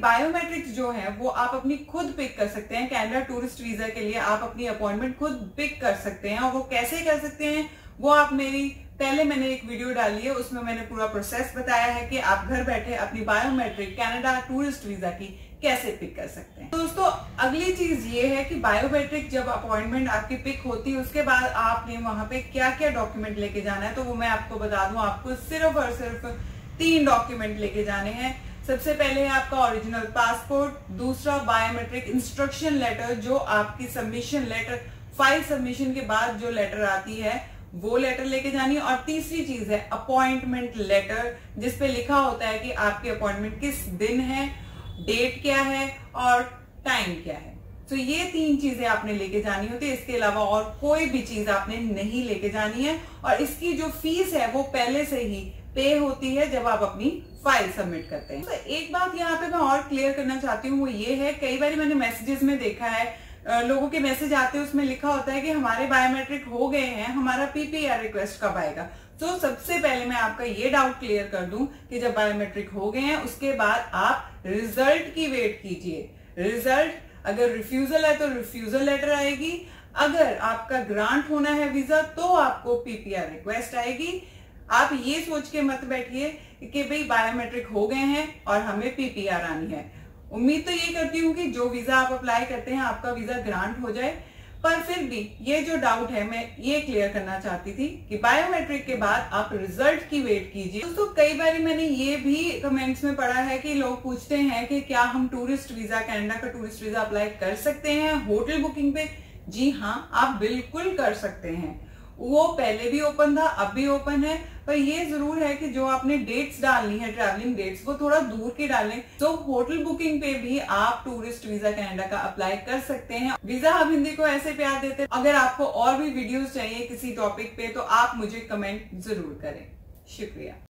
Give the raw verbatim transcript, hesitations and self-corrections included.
Biometrics जो है वो आप अपनी खुद पिक कर सकते हैं। कनाडा टूरिस्ट वीजा के लिए आप अपनी अपॉइंटमेंट खुद पिक कर सकते हैं, और वो कैसे कर सकते हैं वो आप मेरी पहले मैंने एक वीडियो डाली है, उसमें मैंने पूरा प्रोसेस बताया है कि आप घर बैठे अपनी बायोमेट्रिक कनाडा टूरिस्ट वीजा की कैसे पिक कर सकते हैं। तो दोस्तों अगली चीज ये है कि बायोमेट्रिक जब अपॉइंटमेंट आपकी पिक होती है उसके बाद आपने वहां पे क्या क्या डॉक्यूमेंट लेके जाना है, तो वो मैं आपको बता दूं। आपको सिर्फ और सिर्फ तीन डॉक्यूमेंट लेके जाने हैं। सबसे पहले है आपका ओरिजिनल पासपोर्ट, दूसरा बायोमेट्रिक इंस्ट्रक्शन लेटर जो आपकी सबमिशन लेटर, फाइल सबमिशन के बाद जो लेटर आती है वो लेटर लेके जानी है, और तीसरी चीज है अपॉइंटमेंट लेटर जिसपे लिखा होता है कि आपकी अपॉइंटमेंट किस दिन है, डेट क्या है और टाइम क्या है। तो ये तीन चीजें आपने लेके जानी होती है, इसके अलावा और कोई भी चीज आपने नहीं लेके जानी है। और इसकी जो फीस है वो पहले से ही पे होती है जब आप अपनी फाइल सबमिट करते हैं। तो एक बात यहाँ पे मैं और क्लियर करना चाहती हूँ, वो ये है, कई बार मैंने मैसेजेस में देखा है लोगों के मैसेज आते हैं उसमें लिखा होता है कि हमारे बायोमेट्रिक हो गए हैं, हमारा पीपीआर रिक्वेस्ट कब आएगा। तो सबसे पहले मैं आपका ये डाउट क्लियर कर दूं कि जब बायोमेट्रिक हो गए हैं उसके बाद आप रिजल्ट की वेट कीजिए। रिजल्ट अगर रिफ्यूजल है तो रिफ्यूजल लेटर आएगी, अगर आपका ग्रांट होना है वीजा तो आपको पीपीआर रिक्वेस्ट आएगी। आप ये सोच के मत बैठिए कि भाई बायोमेट्रिक हो गए हैं और हमें पीपीआर आनी है। उम्मीद तो ये करती हूँ कि जो वीजा आप अप्लाई करते हैं आपका वीजा ग्रांट हो जाए, पर फिर भी ये जो डाउट है मैं ये क्लियर करना चाहती थी कि बायोमेट्रिक के बाद आप रिजल्ट की वेट कीजिए। दोस्तों कई बार मैंने ये भी कमेंट्स में पढ़ा है कि लोग पूछते हैं कि क्या हम टूरिस्ट वीजा, कनाडा का टूरिस्ट वीजा अप्लाई कर सकते हैं होटल बुकिंग पे। जी हाँ, आप बिल्कुल कर सकते हैं। वो पहले भी ओपन था, अब भी ओपन है, पर ये जरूर है कि जो आपने डेट्स डालनी है, ट्रैवलिंग डेट्स, वो थोड़ा दूर की डालें। तो होटल बुकिंग पे भी आप टूरिस्ट वीजा कनाडा का अप्लाई कर सकते हैं। वीजा हब हिंदी को ऐसे प्यार देते हैं। अगर आपको और भी वीडियोस चाहिए किसी टॉपिक पे तो आप मुझे कमेंट जरूर करें। शुक्रिया।